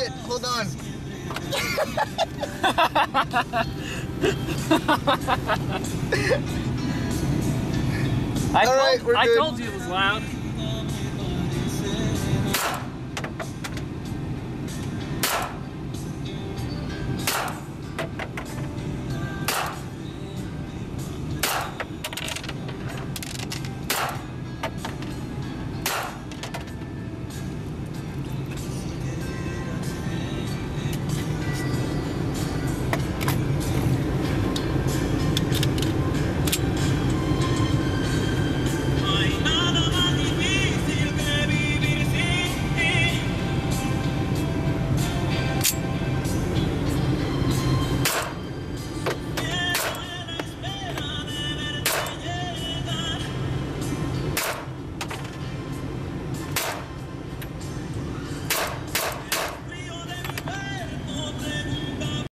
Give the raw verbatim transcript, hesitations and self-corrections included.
shit, hold on. I, All right, told, we're I good. told you it was loud.